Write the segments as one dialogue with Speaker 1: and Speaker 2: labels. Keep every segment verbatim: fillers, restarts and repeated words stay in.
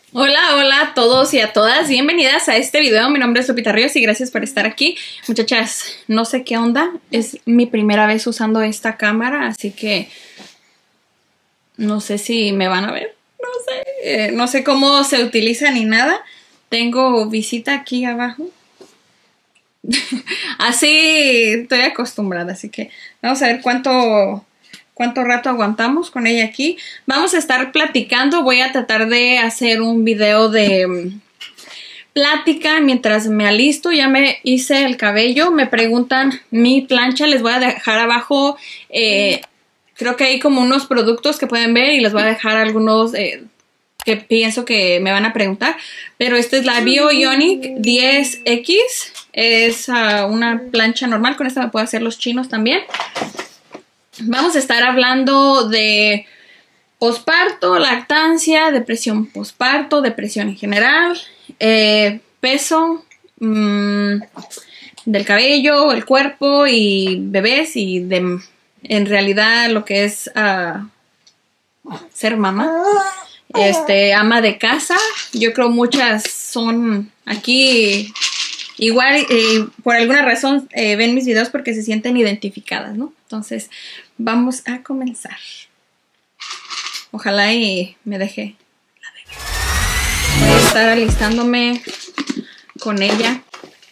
Speaker 1: Hola, hola a todos y a todas, bienvenidas a este video. Mi nombre es Lupita Ríos y gracias por estar aquí. Muchachas, no sé qué onda, es mi primera vez usando esta cámara, así que no sé si me van a ver, no sé, eh, no sé cómo se utiliza ni nada. Tengo visita aquí abajo. Así estoy acostumbrada, así que vamos a ver cuánto... cuánto rato aguantamos con ella aquí. Vamos a estar platicando. Voy a tratar de hacer un video de um, plática mientras me alisto. Ya me hice el cabello. Me preguntan mi plancha. Les voy a dejar abajo. Eh, creo que hay como unos productos que pueden ver y les voy a dejar algunos eh, que pienso que me van a preguntar. Pero esta es la BioIonic diez X. Es uh, una plancha normal. Con esta me puedo hacer los chinos también. Vamos a estar hablando de posparto, lactancia, depresión posparto, depresión en general, eh, peso, mmm, del cabello, el cuerpo y bebés y de, en realidad lo que es uh, ser mamá, este, ama de casa. Yo creo muchas son aquí igual eh, por alguna razón eh, ven mis videos porque se sienten identificadas, ¿no? Entonces vamos a comenzar. Ojalá y me deje la bebé. Voy a estar alistándome con ella.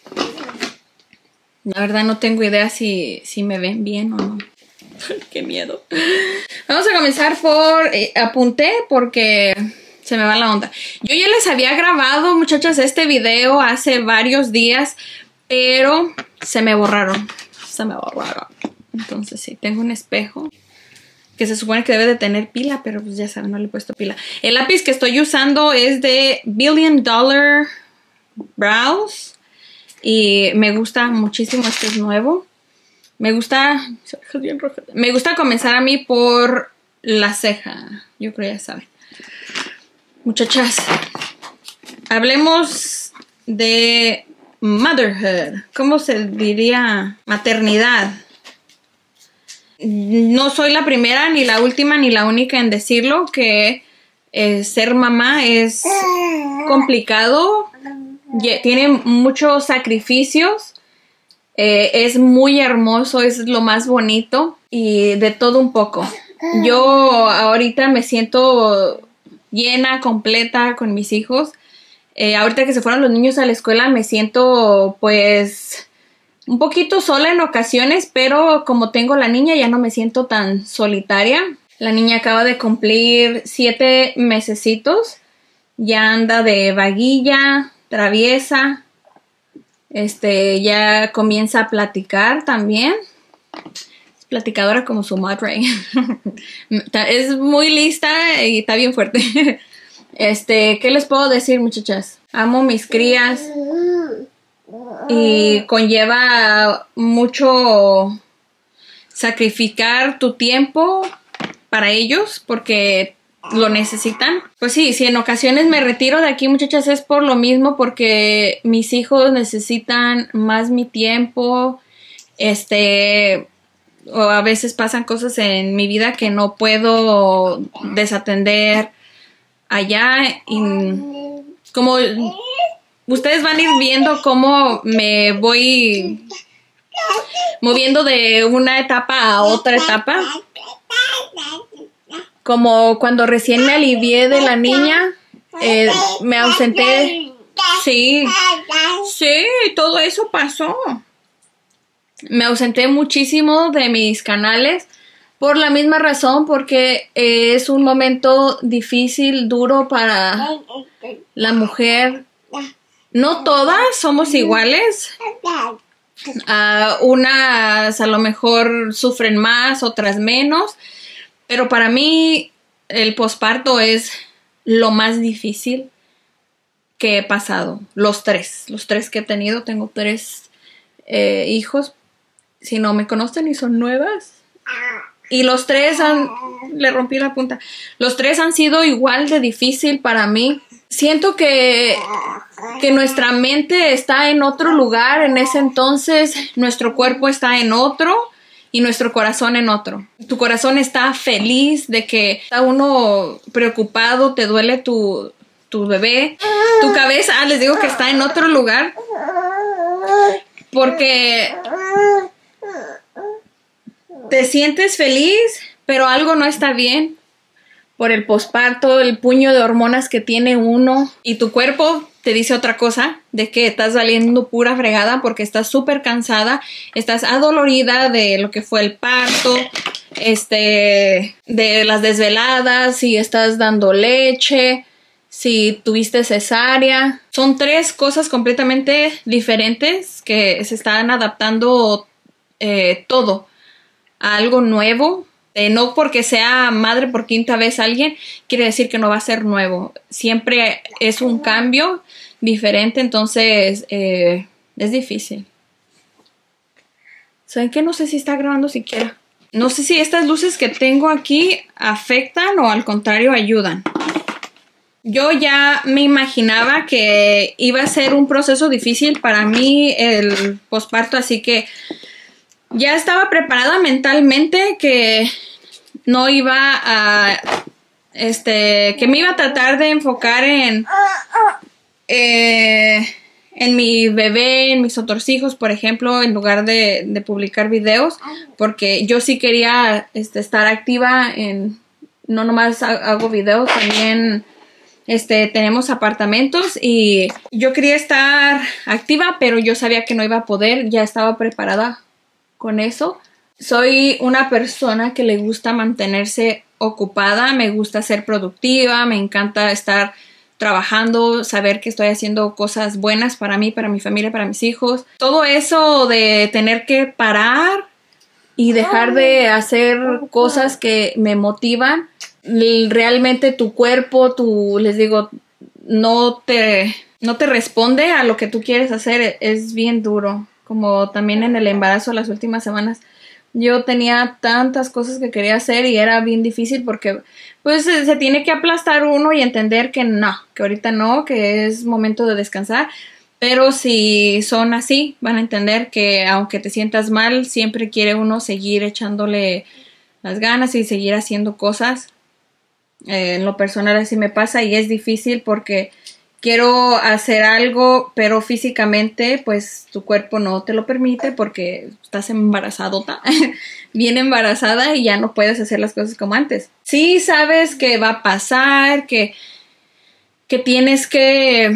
Speaker 1: La verdad no tengo idea si, si me ven bien o no. Qué miedo. Vamos a comenzar por... Eh, apunté porque se me va la onda. Yo ya les había grabado, muchachas, este video hace varios días, pero se me borraron. Se me borraron. Entonces sí, tengo un espejo que se supone que debe de tener pila, pero pues ya saben, no le he puesto pila. El lápiz que estoy usando es de Billion Dollar Brows y me gusta muchísimo, este es nuevo. Me gusta, me gusta comenzar a mí por la ceja, yo creo ya saben. Muchachas, hablemos de motherhood. ¿Cómo se diría? Maternidad. No soy la primera, ni la última, ni la única en decirlo, que eh, ser mamá es complicado, tiene muchos sacrificios, eh, es muy hermoso, es lo más bonito y de todo un poco. Yo ahorita me siento llena, completa con mis hijos. Eh, ahorita que se fueron los niños a la escuela me siento pues un poquito sola en ocasiones, pero como tengo la niña ya no me siento tan solitaria. La niña acaba de cumplir siete mesecitos. Ya anda de vaguilla, traviesa. Este, ya comienza a platicar también. Es platicadora como su madre. Es muy lista y está bien fuerte. Este, ¿qué les puedo decir, muchachas? Amo mis crías. Y conlleva mucho sacrificar tu tiempo para ellos porque lo necesitan. Pues sí, si en ocasiones me retiro de aquí, muchachas, es por lo mismo, porque mis hijos necesitan más mi tiempo. Este, o a veces pasan cosas en mi vida que no puedo desatender allá. Y como ustedes van a ir viendo cómo me voy moviendo de una etapa a otra etapa. Como cuando recién me alivié de la niña, eh, me ausenté. Sí, sí, todo eso pasó. Me ausenté muchísimo de mis canales por la misma razón, porque eh, es un momento difícil, duro para la mujer. No todas somos iguales. Uh, unas a lo mejor sufren más, otras menos. Pero para mí el posparto es lo más difícil que he pasado. Los tres. Los tres que he tenido. Tengo tres eh, hijos. Si no me conocen y son nuevas. Y los tres han... Le rompí la punta. Los tres han sido igual de difícil para mí. Siento que, que nuestra mente está en otro lugar en ese entonces, nuestro cuerpo está en otro y nuestro corazón en otro. Tu corazón está feliz de que está uno preocupado, te duele tu, tu bebé, tu cabeza, les digo que está en otro lugar porque te sientes feliz, pero algo no está bien por el posparto, el puño de hormonas que tiene uno y tu cuerpo te dice otra cosa, de que estás valiendo pura fregada porque estás súper cansada, estás adolorida de lo que fue el parto, este, de las desveladas, si estás dando leche, si tuviste cesárea. Son tres cosas completamente diferentes que se están adaptando eh, todo a algo nuevo. Eh, no porque sea madre por quinta vez alguien, quiere decir que no va a ser nuevo. Siempre es un cambio diferente, entonces eh, es difícil. ¿Saben qué? No sé si está grabando siquiera. No sé si estas luces que tengo aquí afectan o al contrario ayudan. Yo ya me imaginaba que iba a ser un proceso difícil para mí el posparto, así que ya estaba preparada mentalmente que no iba a, este, que me iba a tratar de enfocar en, eh, en mi bebé, en mis otros hijos, por ejemplo, en lugar de, de publicar videos, porque yo sí quería este, estar activa en, no nomás hago videos, también este, tenemos apartamentos y yo quería estar activa, pero yo sabía que no iba a poder, ya estaba preparada con eso. Soy una persona que le gusta mantenerse ocupada, me gusta ser productiva, me encanta estar trabajando, saber que estoy haciendo cosas buenas para mí, para mi familia, para mis hijos. Todo eso de tener que parar y dejar de hacer cosas que me motivan, realmente tu cuerpo, tu, les digo, no te, no te responde a lo que tú quieres hacer, es bien duro. Como también en el embarazo las últimas semanas yo tenía tantas cosas que quería hacer y era bien difícil porque pues se, se tiene que aplastar uno y entender que no, que ahorita no, que es momento de descansar. Pero si son así, van a entender que aunque te sientas mal, siempre quiere uno seguir echándole las ganas y seguir haciendo cosas. Eh, en lo personal así me pasa y es difícil porque quiero hacer algo, pero físicamente pues tu cuerpo no te lo permite porque estás embarazadota, bien embarazada y ya no puedes hacer las cosas como antes. Sí sabes que va a pasar, que, que tienes que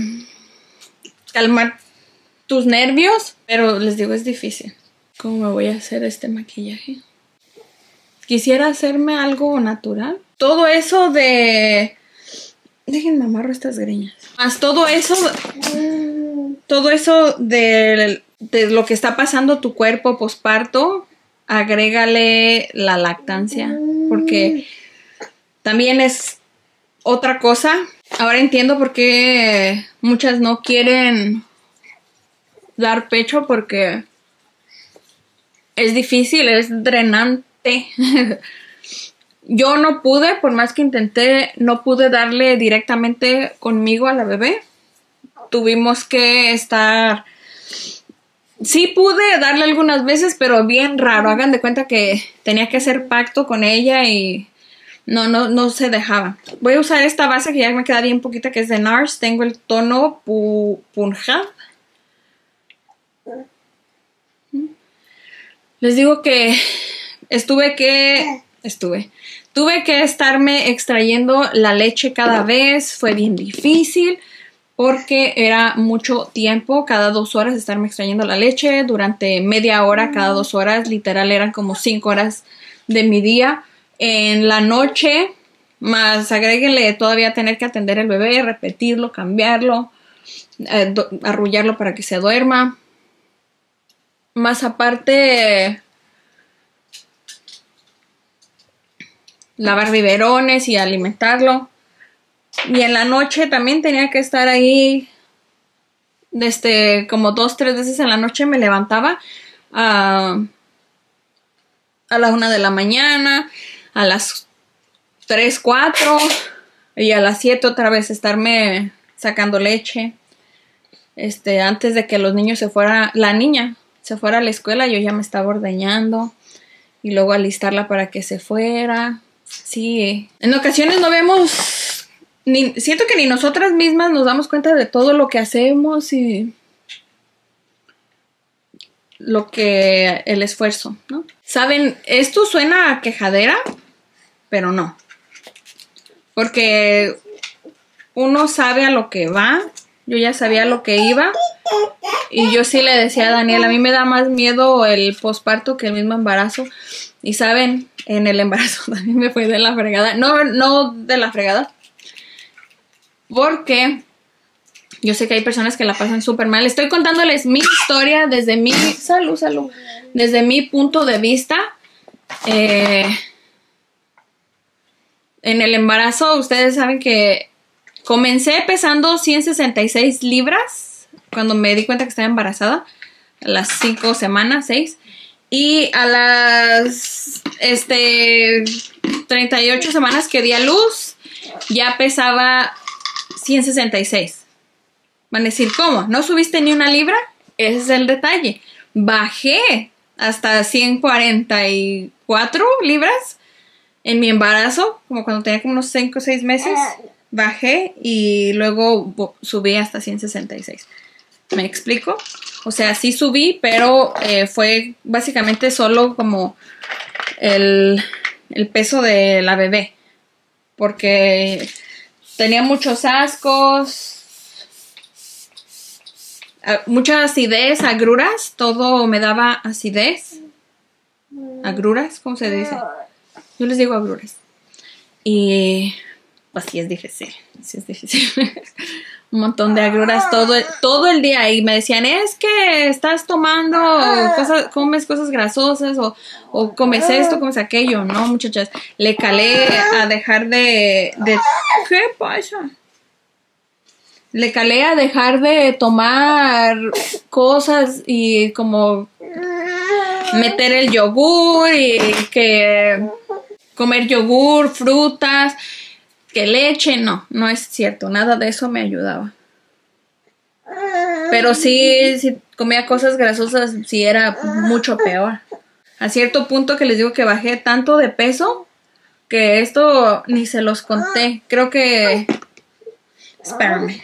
Speaker 1: calmar tus nervios, pero les digo es difícil. ¿Cómo me voy a hacer este maquillaje? Quisiera hacerme algo natural. Todo eso de... Déjenme amarro estas greñas. Más todo eso, todo eso de, de lo que está pasando tu cuerpo posparto, agrégale la lactancia, porque también es otra cosa. Ahora entiendo por qué muchas no quieren dar pecho, porque es difícil, es drenante. Yo no pude, por más que intenté, no pude darle directamente conmigo a la bebé. Tuvimos que estar... Sí pude darle algunas veces, pero bien raro. Hagan de cuenta que tenía que hacer pacto con ella y no, no, no se dejaba. Voy a usar esta base que ya me queda bien poquita, que es de NARS. Tengo el tono pu Punjab. Les digo que estuve que... Estuve... Tuve que estarme extrayendo la leche cada vez, fue bien difícil porque era mucho tiempo, cada dos horas estarme extrayendo la leche, durante media hora, cada dos horas, literal eran como cinco horas de mi día. En la noche, más agréguenle todavía tener que atender el bebé, repetirlo, cambiarlo, eh, arrullarlo para que se duerma. Más aparte... lavar biberones y alimentarlo. Y en la noche también tenía que estar ahí desde como dos, tres veces en la noche me levantaba uh, a la una de la mañana, a las tres, cuatro y a las siete otra vez estarme sacando leche. Este, antes de que los niños se fueran, la niña se fuera a la escuela, yo ya me estaba ordeñando y luego alistarla para que se fuera. Sí, en ocasiones no vemos ni, siento que ni nosotras mismas nos damos cuenta de todo lo que hacemos y lo que, el esfuerzo, ¿no? Saben, esto suena a quejadera, pero no. Porque uno sabe a lo que va. Yo ya sabía lo que iba. Y yo sí le decía a Daniel, a mí me da más miedo el posparto que el mismo embarazo. Y saben, en el embarazo también me fue de la fregada. No, no de la fregada. Porque yo sé que hay personas que la pasan súper mal. Estoy contándoles mi historia desde mi... Salud, salud. Desde mi punto de vista. Eh, en el embarazo, ustedes saben que comencé pesando ciento sesenta y seis libras. Cuando me di cuenta que estaba embarazada. A las cinco semanas, seis. Y a las este, treinta y ocho semanas que di a luz, ya pesaba ciento sesenta y seis. Van a decir, ¿cómo? ¿No subiste ni una libra? Ese es el detalle. Bajé hasta ciento cuarenta y cuatro libras en mi embarazo, como cuando tenía como unos cinco o seis meses. Bajé y luego subí hasta ciento sesenta y seis. ¿Me explico? O sea, sí subí, pero eh, fue básicamente solo como el, el peso de la bebé. Porque tenía muchos ascos, mucha acidez, agruras, todo me daba acidez. Agruras, ¿cómo se dice? Yo les digo agruras. Y pues sí es difícil, sí es difícil. Un montón de agruras todo el, todo el día. Y me decían, es que estás tomando cosas, comes cosas grasosas o, o comes esto, comes aquello. No, muchachas, le calé a dejar de, de... ¿Qué pasa? Le calé a dejar de tomar cosas y como meter el yogur y que comer yogur, frutas, que leche. No, no es cierto. Nada de eso me ayudaba. Pero sí, si comía cosas grasosas, sí era mucho peor. A cierto punto que les digo que bajé tanto de peso que esto ni se los conté. Creo que... Espérame.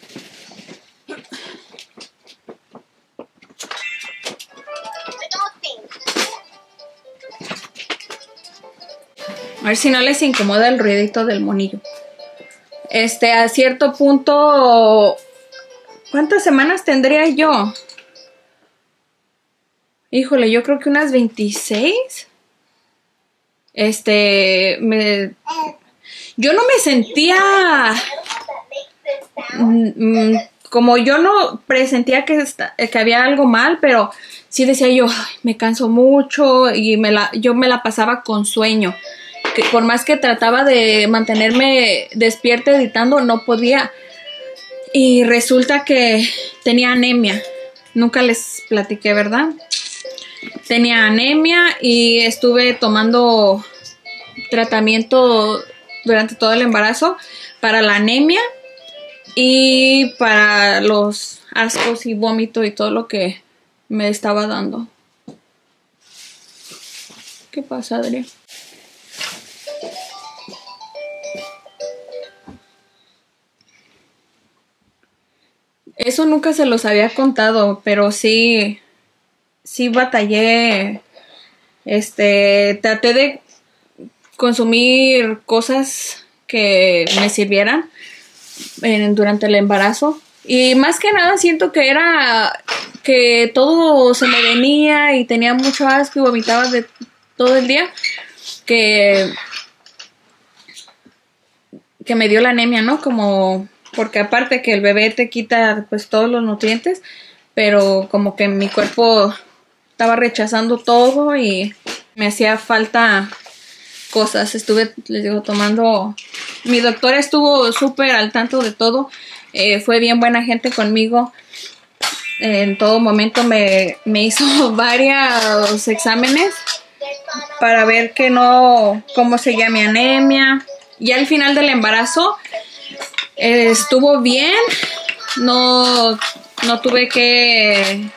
Speaker 1: A ver si no les incomoda el ruidito del monillo. Este, a cierto punto... ¿Cuántas semanas tendría yo? Híjole, yo creo que unas veintiséis. Este, me... Yo no me sentía... Mm, como yo no presentía que, esta, que había algo mal, pero sí decía yo, ay, me canso mucho y me la, yo me la pasaba con sueño. Que por más que trataba de mantenerme despierta editando, no podía. Y resulta que tenía anemia. Nunca les platiqué, ¿verdad? Tenía anemia y estuve tomando tratamiento durante todo el embarazo para la anemia y para los ascos y vómito y todo lo que me estaba dando. ¿Qué pasa, Adri? Eso nunca se los había contado, pero sí, sí batallé, este, traté de consumir cosas que me sirvieran eh, durante el embarazo. Y más que nada siento que era que todo se me venía y tenía mucho asco y vomitaba de todo el día, que, que me dio la anemia, ¿no? Como... Porque aparte que el bebé te quita pues todos los nutrientes, pero como que mi cuerpo estaba rechazando todo y me hacía falta cosas. Estuve, les digo, tomando... Mi doctora estuvo súper al tanto de todo. Eh, fue bien buena gente conmigo. Eh, en todo momento me, me hizo varios exámenes para ver que no... cómo seguía mi anemia. Y al final del embarazo... Eh, estuvo bien, no, no tuve que...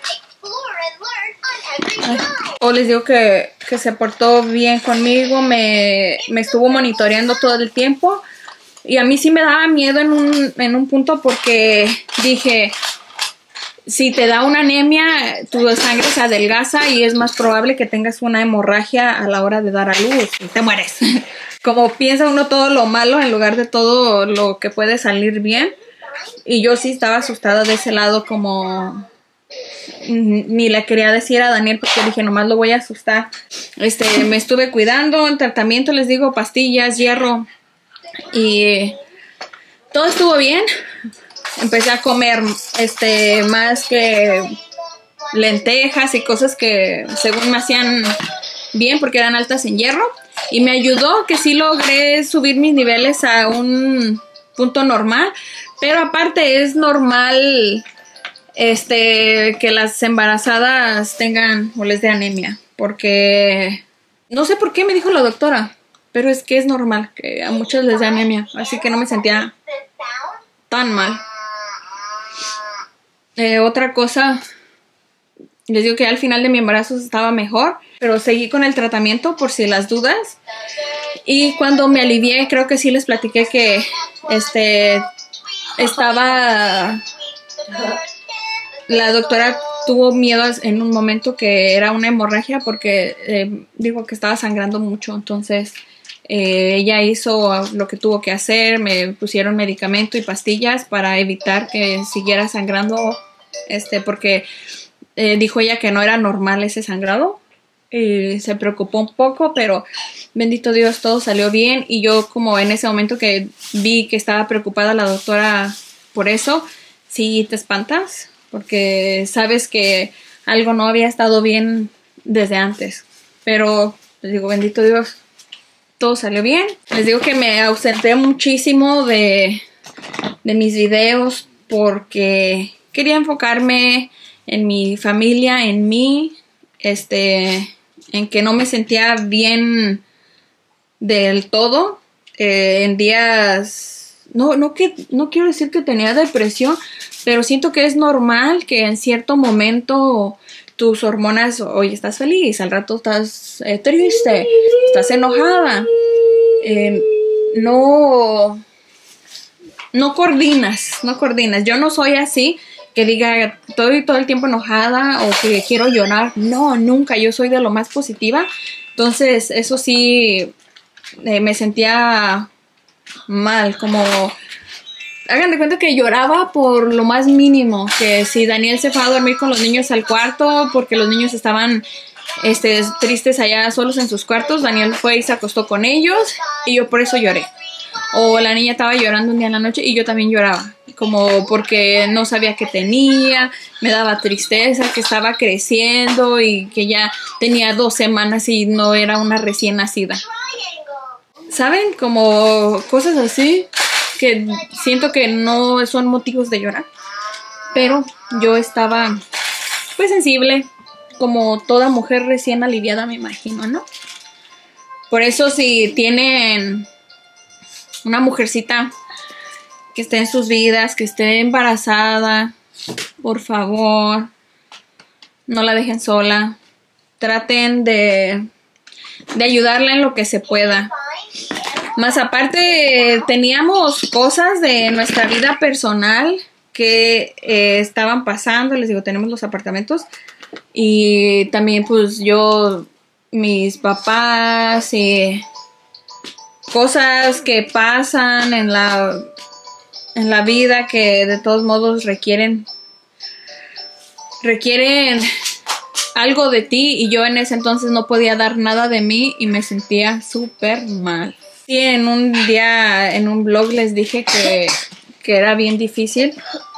Speaker 1: Ay, o les digo que, que se portó bien conmigo, me, me estuvo monitoreando todo el tiempo Y a mí sí me daba miedo en un, en un punto porque dije, si te da una anemia, tu sangre se adelgaza y es más probable que tengas una hemorragia a la hora de dar a luz y te mueres. Como piensa uno todo lo malo en lugar de todo lo que puede salir bien. Y yo sí estaba asustada de ese lado, como ni le quería decir a Daniel porque dije, nomás lo voy a asustar. Este, me estuve cuidando, en tratamiento, les digo, pastillas, hierro, y todo estuvo bien. Empecé a comer este más que lentejas y cosas que según me hacían bien porque eran altas en hierro, y me ayudó que sí logré subir mis niveles a un punto normal. Pero aparte es normal este que las embarazadas tengan o les dé anemia, porque no sé por qué me dijo la doctora, pero es que es normal que a muchas les dé anemia, así que no me sentía tan mal. Eh, otra cosa, les digo que al final de mi embarazo estaba mejor, pero seguí con el tratamiento por si las dudas. Y cuando me alivié, creo que sí les platiqué que este estaba, la doctora tuvo miedo en un momento que era una hemorragia porque eh, dijo que estaba sangrando mucho. Entonces eh, ella hizo lo que tuvo que hacer, me pusieron medicamento y pastillas para evitar que siguiera sangrando, este porque eh, dijo ella que no era normal ese sangrado. Y se preocupó un poco, pero bendito Dios, todo salió bien. Y yo, como en ese momento que vi que estaba preocupada la doctora por eso, sí te espantas, porque sabes que algo no había estado bien desde antes. Pero les digo, bendito Dios, todo salió bien. Les digo que me ausenté muchísimo de, de mis videos porque quería enfocarme en mi familia, en mí, este... en que no me sentía bien del todo, eh, en días, no, no, que, no quiero decir que tenía depresión, pero siento que es normal que en cierto momento tus hormonas, hoy estás feliz, al rato estás eh, triste, estás enojada, eh, no, no coordinas, no coordinas. Yo no soy así, que diga estoy todo el tiempo enojada o que quiero llorar. No, nunca. Yo soy de lo más positiva. Entonces eso sí eh, me sentía mal, como hagan de cuenta que lloraba por lo más mínimo, que si Daniel se fue a dormir con los niños al cuarto porque los niños estaban este, tristes allá solos en sus cuartos, Daniel fue y se acostó con ellos y yo por eso lloré. O la niña estaba llorando un día en la noche y yo también lloraba, como porque no sabía qué tenía, me daba tristeza que estaba creciendo y que ya tenía dos semanas y no era una recién nacida. ¿Saben? Como cosas así que siento que no son motivos de llorar, pero yo estaba pues sensible, como toda mujer recién aliviada, me imagino, ¿no? Por eso si tienen una mujercita que esté en sus vidas, que esté embarazada, por favor, no la dejen sola. Traten de, de ayudarla en lo que se pueda. Más aparte, teníamos cosas de nuestra vida personal que eh, estaban pasando. Les digo, tenemos los apartamentos. Y también pues yo, mis papás y cosas que pasan en la, en la vida que de todos modos requieren, requieren algo de ti, y yo en ese entonces no podía dar nada de mí y me sentía súper mal. Sí, en un día, en un blog les dije que, que era bien difícil.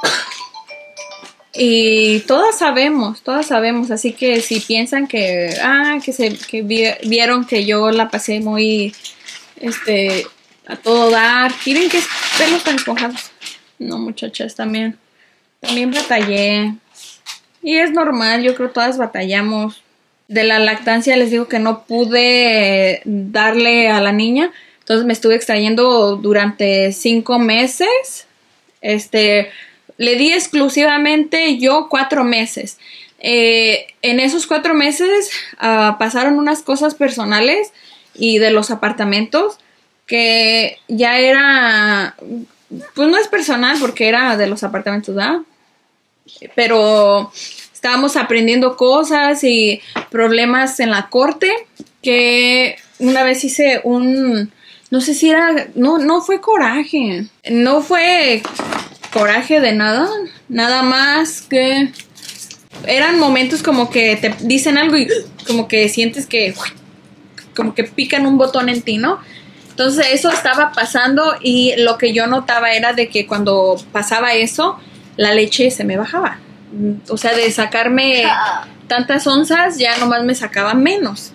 Speaker 1: Y todas sabemos, todas sabemos, así que si piensan que, ah, que se que vi, vieron que yo la pasé muy, este, a todo dar, miren que pelos tan esponjados. No, muchachas, también, también batallé. Y es normal, yo creo que todas batallamos. De la lactancia les digo que no pude darle a la niña, entonces me estuve extrayendo durante cinco meses, este... Le di exclusivamente yo cuatro meses. Eh, en esos cuatro meses uh, pasaron unas cosas personales y de los apartamentos que ya era, pues no es personal porque era de los apartamentos, ¿verdad? Pero estábamos aprendiendo cosas y problemas en la corte, que una vez hice un, no sé si era, no, no fue coraje, no fue coraje de nada, nada más que eran momentos como que te dicen algo y como que sientes que, como que pican un botón en ti, ¿no? Entonces eso estaba pasando y lo que yo notaba era de que cuando pasaba eso, la leche se me bajaba. O sea, de sacarme tantas onzas, ya nomás me sacaba menos.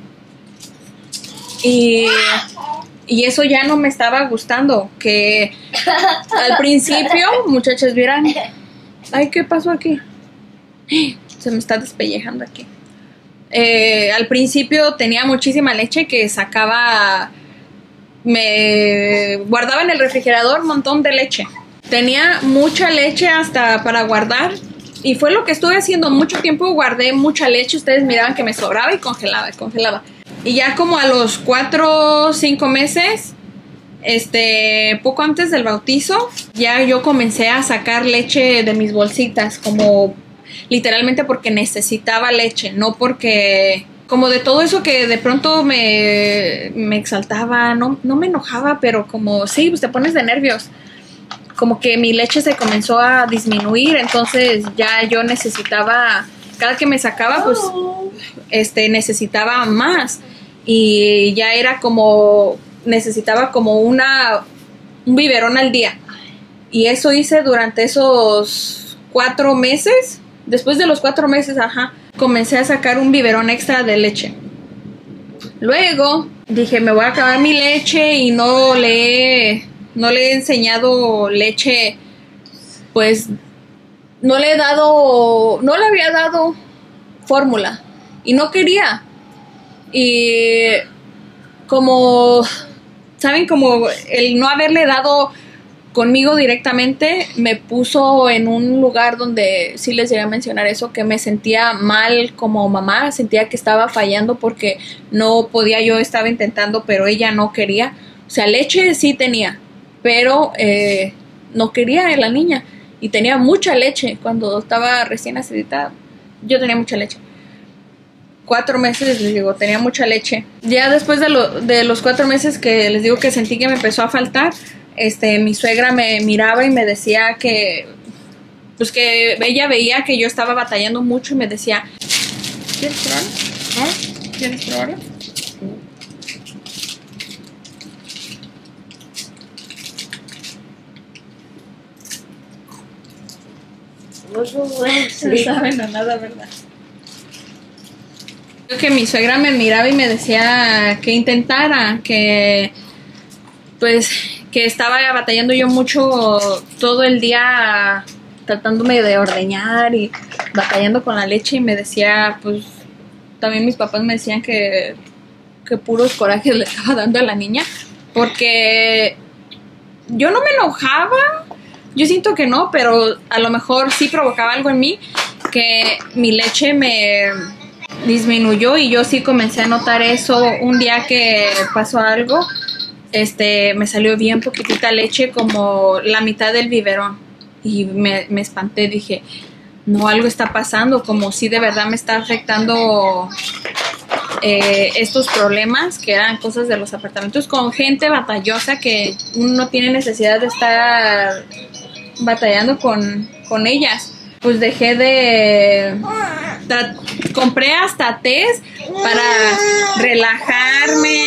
Speaker 1: Y, y eso ya no me estaba gustando. Que al principio, muchachas, vieran. Ay, ¿qué pasó aquí? Se me está despellejando aquí. Eh, al principio tenía muchísima leche que sacaba. Me guardaba en el refrigerador un montón de leche. Tenía mucha leche hasta para guardar. Y fue lo que estuve haciendo mucho tiempo. Guardé mucha leche. Ustedes miraban que me sobraba y congelaba, y congelaba. Y ya como a los cuatro o cinco meses, este, poco antes del bautizo, ya yo comencé a sacar leche de mis bolsitas. Como literalmente porque necesitaba leche. No porque... Como de todo eso que de pronto me, me exaltaba. No, no me enojaba, pero como... Sí, pues te pones de nervios. Como que mi leche se comenzó a disminuir, entonces ya yo necesitaba, cada que me sacaba, pues, este, necesitaba más, y ya era como, necesitaba como una, un biberón al día, y eso hice durante esos cuatro meses, después de los cuatro meses, ajá, comencé a sacar un biberón extra de leche. Luego, dije, me voy a acabar mi leche, y no le he... No le he enseñado leche, pues no le he dado, no le había dado fórmula y no quería. Y como, ¿saben? Como el no haberle dado conmigo directamente me puso en un lugar donde sí les llegué a mencionar eso, que me sentía mal como mamá, sentía que estaba fallando porque no podía, yo estaba intentando, pero ella no quería. O sea, leche sí tenía, pero eh, no quería la niña, y tenía mucha leche cuando estaba recién nacida. Yo tenía mucha leche. Cuatro meses, les digo, tenía mucha leche. Ya después de, lo, de los cuatro meses que les digo que sentí que me empezó a faltar, este, mi suegra me miraba y me decía que, pues que ella veía que yo estaba batallando mucho y me decía, ¿quieres probarlo? ¿Ah? ¿Quieres probarlo? No saben a nada, ¿verdad? Creo que mi suegra me miraba y me decía que intentara, que pues que estaba batallando yo mucho todo el día tratándome de ordeñar y batallando con la leche, y me decía, pues también mis papás me decían que, que puros corajes le estaba dando a la niña, porque yo no me enojaba. Yo siento que no, pero a lo mejor sí provocaba algo en mí, que mi leche me disminuyó, y yo sí comencé a notar eso un día que pasó algo. Este, me salió bien poquitita leche, como la mitad del biberón, y me, me espanté, dije, no, algo está pasando, como si de verdad me está afectando eh, estos problemas, que eran cosas de los apartamentos, con gente batallosa que uno no tiene necesidad de estar batallando con, con ellas. Pues dejé de... compré hasta tés para relajarme.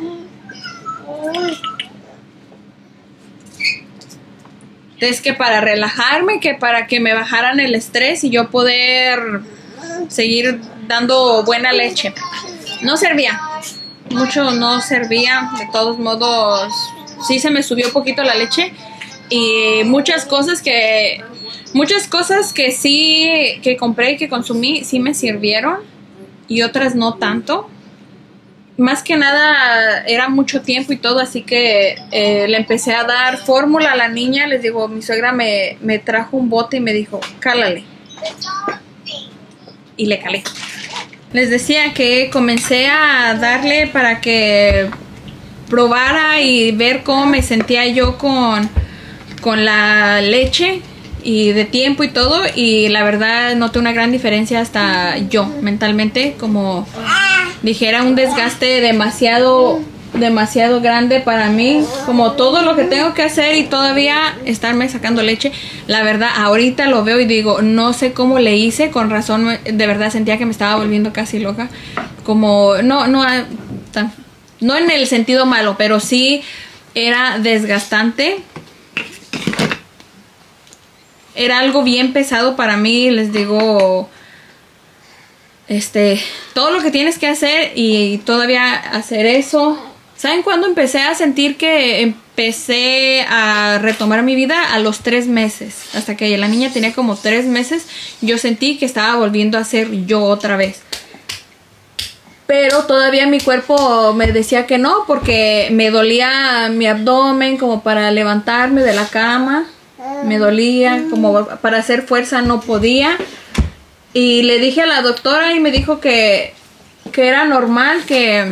Speaker 1: Tés que para relajarme, que para que me bajaran el estrés y yo poder seguir dando buena leche. No servía. Mucho no servía. De todos modos, sí se me subió un poquito la leche. Y muchas cosas que muchas cosas que sí que compré y que consumí sí me sirvieron, y otras no tanto. Más que nada era mucho tiempo y todo, así que eh, le empecé a dar fórmula a la niña. Les digo, mi suegra me, me trajo un bote y me dijo, cálale. Y le calé. Les decía que comencé a darle para que probara y ver cómo me sentía yo con, con la leche y de tiempo y todo, y la verdad noté una gran diferencia hasta yo mentalmente, como dijera, un desgaste demasiado demasiado grande para mí, como todo lo que tengo que hacer y todavía estarme sacando leche. La verdad ahorita lo veo y digo, no sé cómo le hice, con razón de verdad sentía que me estaba volviendo casi loca, como no no no en el sentido malo, pero sí era desgastante, era algo bien pesado para mí. Les digo, este, todo lo que tienes que hacer y todavía hacer eso. ¿Saben cuándo empecé a sentir que empecé a retomar mi vida? A los tres meses. Hasta que la niña tenía como tres meses, yo sentí que estaba volviendo a ser yo otra vez. Pero todavía mi cuerpo me decía que no, porque me dolía mi abdomen como para levantarme de la cama. Me dolía, como para hacer fuerza no podía. Y le dije a la doctora y me dijo que, que era normal, que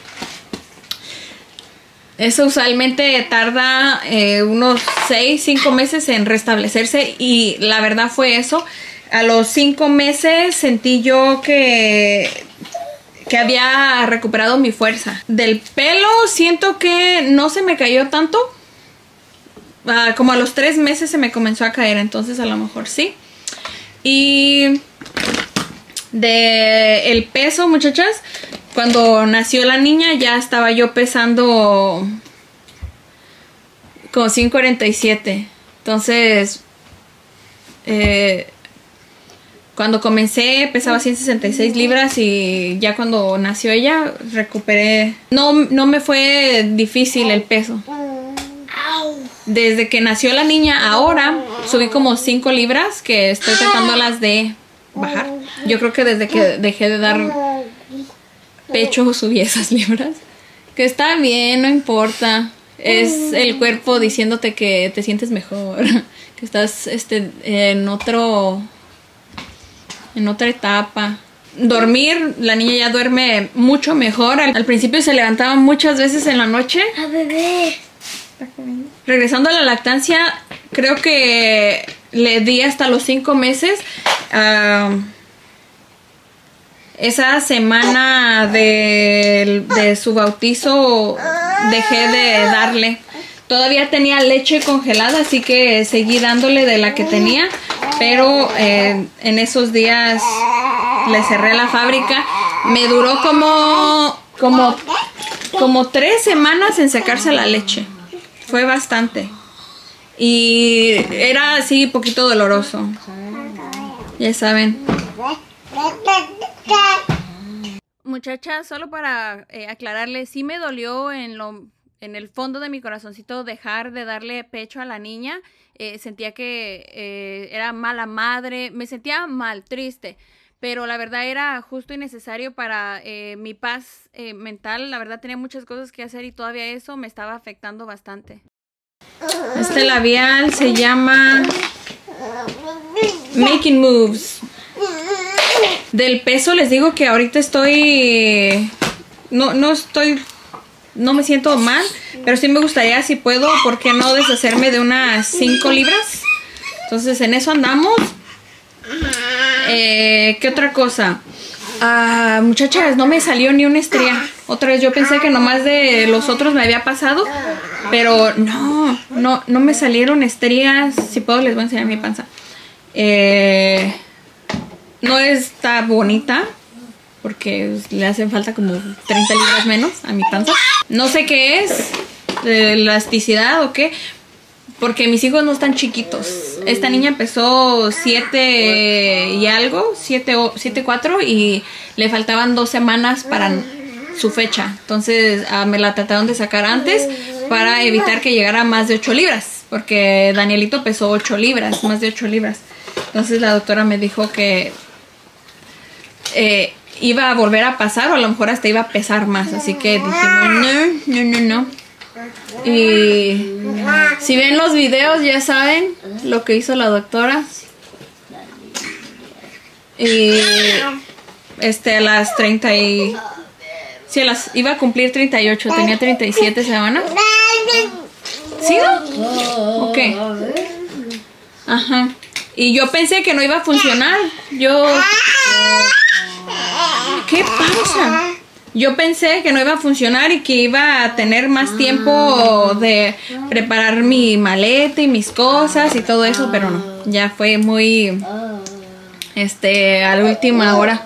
Speaker 1: eso usualmente tarda eh, unos seis, cinco meses en restablecerse, y la verdad fue eso. A los cinco meses sentí yo que, que había recuperado mi fuerza. Del pelo siento que no se me cayó tanto. Uh, como a los tres meses se me comenzó a caer, entonces a lo mejor sí. Y de el peso, muchachas, cuando nació la niña ya estaba yo pesando como ciento cuarenta y siete. Entonces, eh, cuando comencé pesaba ciento sesenta y seis libras, y ya cuando nació ella recuperé. No, no me fue difícil el peso. Desde que nació la niña ahora subí como cinco libras, que estoy tratándolas de bajar. Yo creo que desde que dejé de dar pecho subí esas libras, que está bien, no importa. Es el cuerpo diciéndote que te sientes mejor, que estás este en otro en otra etapa. Dormir, la niña ya duerme mucho mejor. Al, al principio se levantaba muchas veces en la noche
Speaker 2: a bebé.
Speaker 1: Regresando a la lactancia, creo que le di hasta los cinco meses. Uh, esa semana de, de su bautizo dejé de darle. Todavía tenía leche congelada, así que seguí dándole de la que tenía. Pero eh, en esos días le cerré la fábrica. Me duró como, como, como tres semanas en secarse la leche. Fue bastante. Y era así poquito doloroso. Ya saben. Muchachas, solo para eh, aclararles, sí me dolió en lo en el fondo de mi corazoncito dejar de darle pecho a la niña. Eh, sentía que eh, era mala madre. Me sentía mal, triste. Pero la verdad era justo y necesario para eh, mi paz eh, mental. La verdad tenía muchas cosas que hacer y todavía eso me estaba afectando bastante. Este labial se llama Making Moves. Del peso les digo que ahorita estoy... No, no estoy... No me siento mal, pero sí me gustaría, si puedo, ¿por qué no deshacerme de unas cinco libras? Entonces en eso andamos. Eh, ¿Qué otra cosa? Ah, muchachas, no me salió ni una estría. Otra vez yo pensé que nomás de los otros me había pasado, pero no, no, no me salieron estrías. Si puedo les voy a enseñar mi panza. Eh, no está bonita, porque le hacen falta como treinta libras menos a mi panza. No sé qué es, de elasticidad o qué, porque mis hijos no están chiquitos. Esta niña empezó siete y algo, siete, siete, cuatro, y le faltaban dos semanas para su fecha. Entonces uh, me la trataron de sacar antes para evitar que llegara a más de ocho libras, porque Danielito pesó ocho libras, más de ocho libras. Entonces la doctora me dijo que eh, iba a volver a pasar, o a lo mejor hasta iba a pesar más. Así que dijimos no, no, no, no. Y si ven los videos ya saben lo que hizo la doctora. Y este a las treinta y Sí, las iba a cumplir treinta y ocho, tenía treinta y siete semanas. ¿Sí? Ok. Ajá. Y yo pensé que no iba a funcionar. Yo... ¿Qué pasa? Yo pensé que no iba a funcionar y que iba a tener más tiempo de preparar mi maleta y mis cosas y todo eso, pero no. Ya fue muy... Este, a la última hora.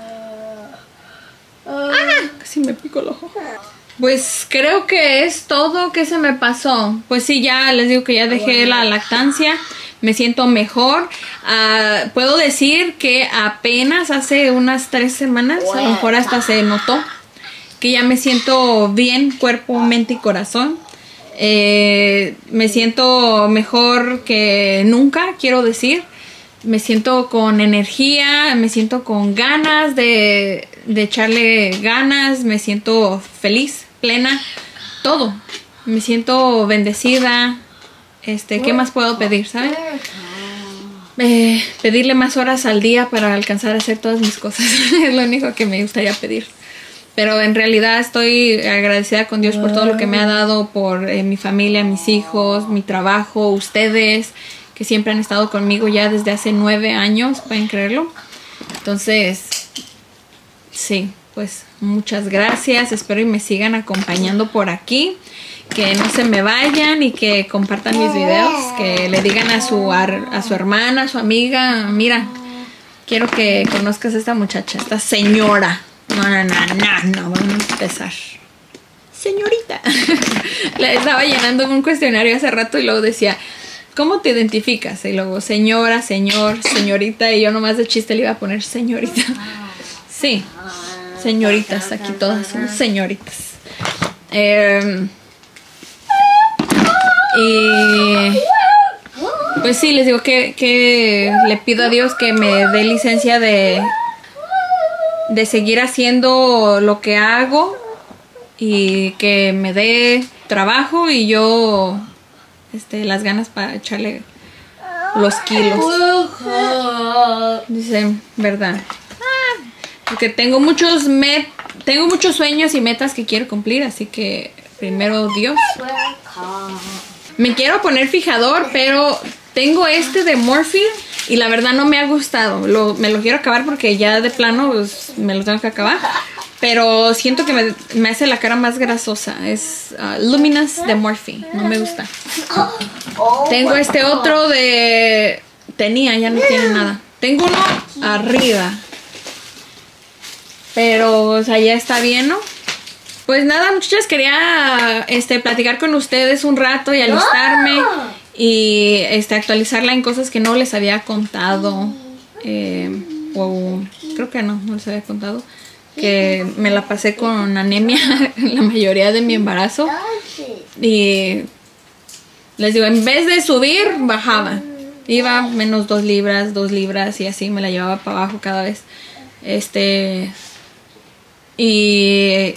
Speaker 1: ¡Ah! Casi me pico el ojo. Pues creo que es todo que se me pasó. Pues sí, ya les digo que ya dejé la lactancia. Me siento mejor. Uh, puedo decir que apenas hace unas tres semanas, a lo mejor hasta se notó que ya me siento bien, cuerpo, mente y corazón. Eh, me siento mejor que nunca, quiero decir. Me siento con energía, me siento con ganas de, de echarle ganas, me siento feliz, plena, todo. Me siento bendecida. Este, ¿qué más puedo pedir, saben? Eh, pedirle más horas al día para alcanzar a hacer todas mis cosas. Es lo único que me gustaría pedir. Pero en realidad estoy agradecida con Dios por todo lo que me ha dado, por eh, mi familia, mis hijos, mi trabajo, ustedes, que siempre han estado conmigo ya desde hace nueve años, pueden creerlo. Entonces, sí, pues muchas gracias. Espero y me sigan acompañando por aquí. Que no se me vayan y que compartan mis videos, que le digan a su, a su hermana, a su amiga, mira, quiero que conozcas a esta muchacha, esta señora. No, no, no, no, no, vamos a empezar. Señorita. Le estaba llenando un cuestionario hace rato y luego decía, ¿cómo te identificas? Y luego, señora, señor, señorita, y yo nomás de chiste le iba a poner señorita. Sí, señoritas, aquí todas somos señoritas. Eh... Y pues sí, les digo que, que le pido a Dios que me dé licencia de, de seguir haciendo lo que hago y que me dé trabajo y yo este, las ganas para echarle los kilos. Dice, ¿verdad? Porque tengo muchos, met tengo muchos sueños y metas que quiero cumplir, así que primero Dios. Me quiero poner fijador, pero tengo este de Morphe y la verdad no me ha gustado. Lo, me lo quiero acabar porque ya de plano pues, me lo tengo que acabar. Pero siento que me, me hace la cara más grasosa. Es uh, Luminous de Morphe. No me gusta. Tengo este otro de... Tenía, ya no tiene nada. Tengo uno arriba. Pero, o sea, ya está bien, ¿no? Pues nada, muchachas, quería este, platicar con ustedes un rato y alistarme y este, actualizarla en cosas que no les había contado. Eh, o creo que no, no les había contado. Que me la pasé con anemia la mayoría de mi embarazo. Y les digo, en vez de subir, bajaba. Iba menos dos libras, dos libras y así me la llevaba para abajo cada vez. Este... Y...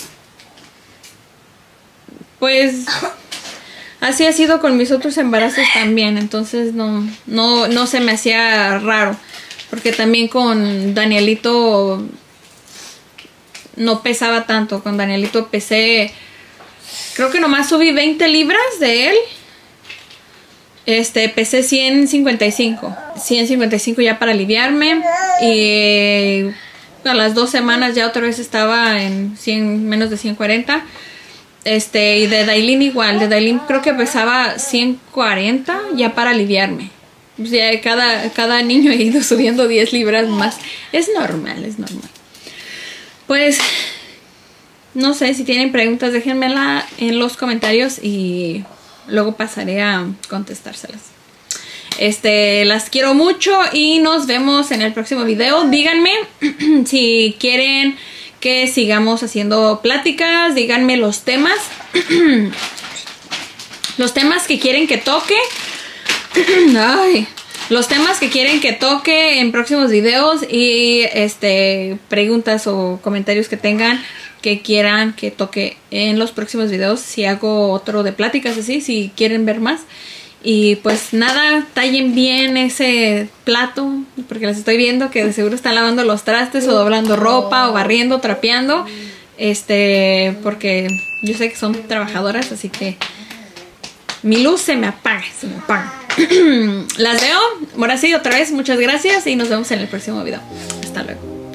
Speaker 1: Pues así ha sido con mis otros embarazos también, entonces no, no, no se me hacía raro, porque también con Danielito no pesaba tanto, con Danielito pesé, creo que nomás subí veinte libras de él, este pesé ciento cincuenta y cinco ya para aliviarme y a las dos semanas ya otra vez estaba en cien, menos de ciento cuarenta. Este, y de Dailin igual, de Dailin creo que pesaba ciento cuarenta ya para aliviarme. O sea, cada, cada niño he ido subiendo diez libras más. Es normal, es normal. Pues, no sé, si tienen preguntas, déjenmela en los comentarios y luego pasaré a contestárselas. Este, las quiero mucho y nos vemos en el próximo video. Díganme si quieren que sigamos haciendo pláticas, díganme los temas, los temas que quieren que toque, ay, los temas que quieren que toque en próximos videos y este preguntas o comentarios que tengan que quieran que toque en los próximos videos, si hago otro de pláticas así, si quieren ver más. Y pues nada, tallen bien ese plato, porque les estoy viendo que de seguro están lavando los trastes o doblando ropa o barriendo, trapeando. Este, porque yo sé que son trabajadoras, así que mi luz se me apaga, se me apaga. Las veo. Ahora sí, otra vez, muchas gracias y nos vemos en el próximo video. Hasta luego.